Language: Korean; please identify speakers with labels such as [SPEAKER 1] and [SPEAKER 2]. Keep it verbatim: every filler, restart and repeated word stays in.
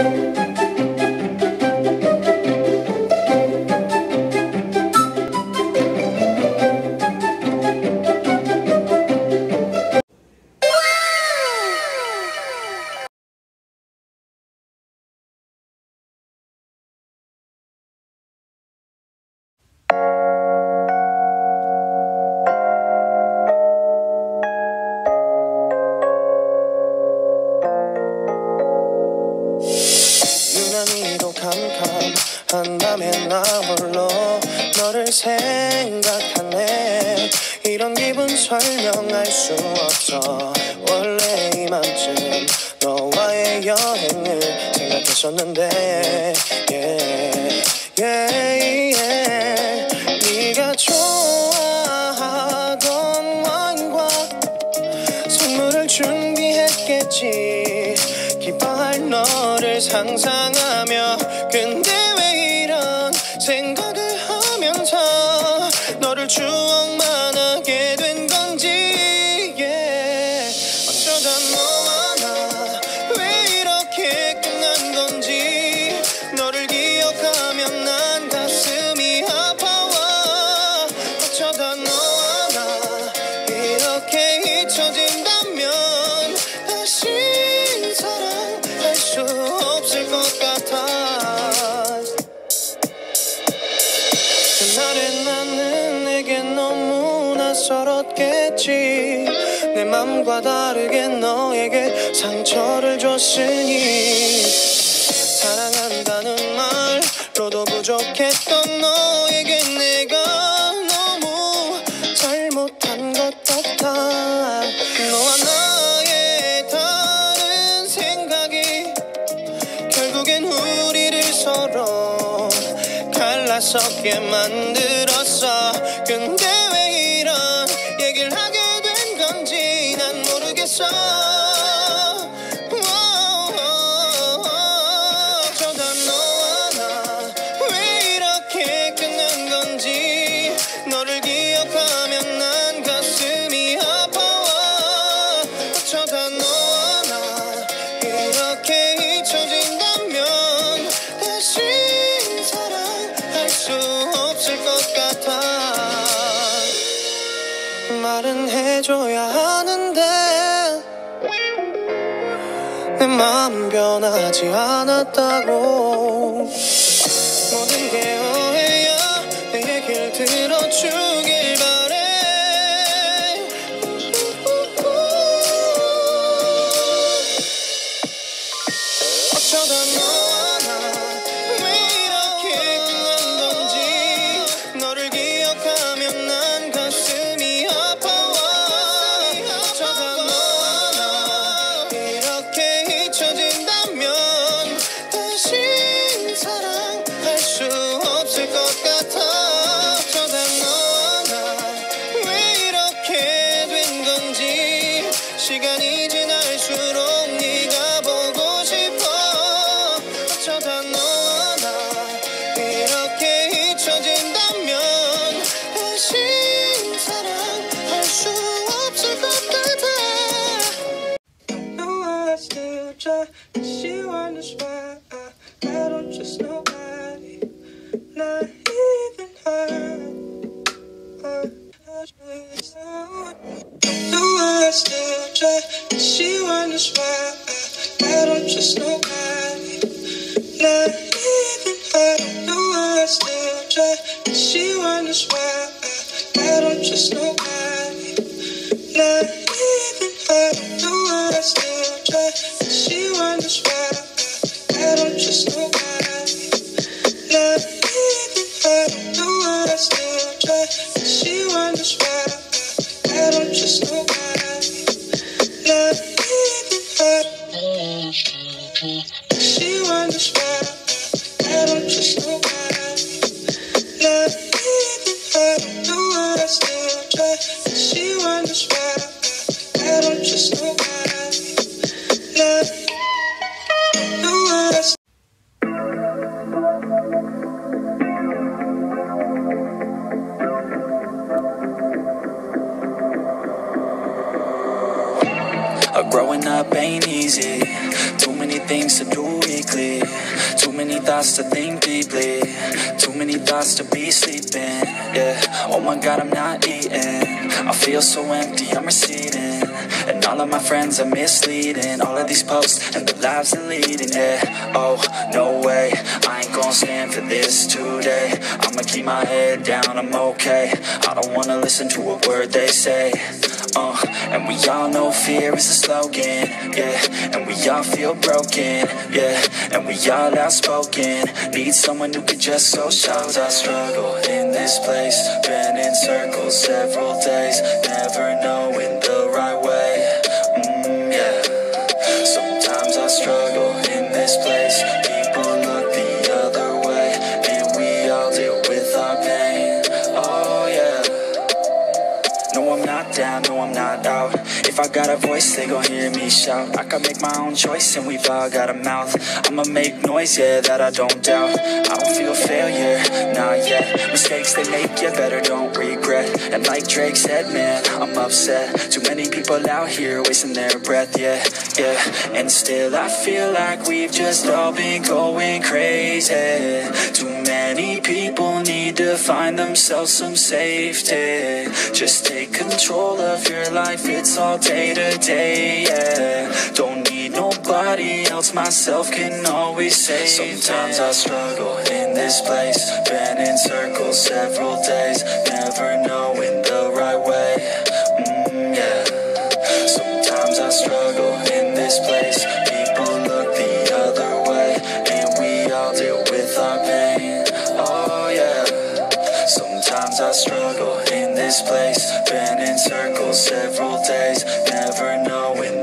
[SPEAKER 1] 한 밤에 나 홀로 너를 생각하네. 이런 기분 설명할 수 없어. 원래 이맘쯤 너와의 여행을 생각했었는데 yeah, yeah, yeah. 네가 좋아하던 와인과 선물을 준비했겠지. 기뻐할 너를 상상하며. 근데 왜 이런 생각을 하면서 너를 추억만 하게 된 건지 yeah. 어쩌다 너와 나 왜 이렇게 끝난 건지. 너를 기억하면 난 가슴이 아파와. 어쩌다 너와 나 이렇게 잊혀진다면 다시 사랑할 수 없을 것 같아. 그날의 나는 내게 너무 낯설었겠지. 내 맘과 다르게 너에게 상처를 줬으니. 사랑한다는 말로도 부족했던 너에게 내가 너무 잘못한 것 같아. 너와 나의 다른 생각이 결국엔 우리를 서로 갈라서게 만들었어. 근데 왜 이런 얘기를 하게 된 건지 난 모르겠어. 어쩌다 너와 나 왜 이렇게 끝난 건지. 너를 기억하면 난 가슴이 아파와. 어쩌다 너와 나 이렇게 잊혀진다면 다시 사랑할 수 없을 것 같아. 말은 해줘야 하는데 내 마음 변하지 않았다고. 모든 게 오해야. 내 얘기를 들어주길 바래. 어쩌다 너와 나 왜 이렇게 끝난 건지. 너를 기억하면 난 가슴이 아파와. 어쩌다 너와 나 이렇게 잊혀진다면 다시 사랑할 수 없을 것 같아. 어쩌다 너와 나 왜 이렇게 된 건지. 시간이 지날수록 네가 보고 싶어. 어쩌다 너와 나 이렇게 잊혀진다면 다시 사랑할 수 없을 것 같아. No, I still try. She wonders why I, I don't trust nobody, not even her. No, I still try. She wonders why I, I don't trust nobody, not even her. No, I still try. She wonders why I, I don't trust nobody, not even her. No, I still try. She wonders why I, I don't trust nobody, not even her. No, I still try. She wonders why I, I don't trust nobody, not even her. She wonders why I don't trust nobody, not even her. No, I still try. She wonders why I don't trust nobody, not. No, I still.
[SPEAKER 2] Uh, growing up ain't easy. Too many things to do,
[SPEAKER 1] weekly. Too many thoughts to think deeply, too many thoughts to be sleeping. Yeah, oh my god, I'm not eating. I feel so empty, I'm receding. And all of my friends are misleading. All of these posts and the lives they're leading. Yeah, oh, no way, I ain't gon' stand for this today. I'ma keep my head down, I'm okay. I don't wanna listen to a word they say. Uh, and we all know fear is a slogan, yeah. And we all feel broken, yeah. And we all outspoken. Need someone who could just go shout. I struggle in this place, been in circles several days, never knowing the right way. Mm, yeah. Sometimes I struggle in this place. People look the other way, and we all deal with our pain. Oh yeah. No, I'm not down, no, I'm not out. If I got a voice, they gon' hear me shout. I can make my own choice, and we've all got a mouth. I'ma make noise, yeah, that I don't doubt. I don't feel failure, not yet. Mistakes they make, you better don't regret. And like Drake said, man, I'm upset. Too many people out here wasting their breath, yeah, yeah. And still I feel like we've just all been going crazy. Too many people need to find themselves some safety. Just take control of your life, it's all day to day, yeah. Don't need nobody else, myself can always save. Sometimes I struggle in this place, been in circles several days, never knowing the right way. Mm, yeah. Sometimes I struggle in this place, people look the other way, and we all deal with our pain. Oh yeah. Sometimes I struggle in this place, been in circles several days, never knowing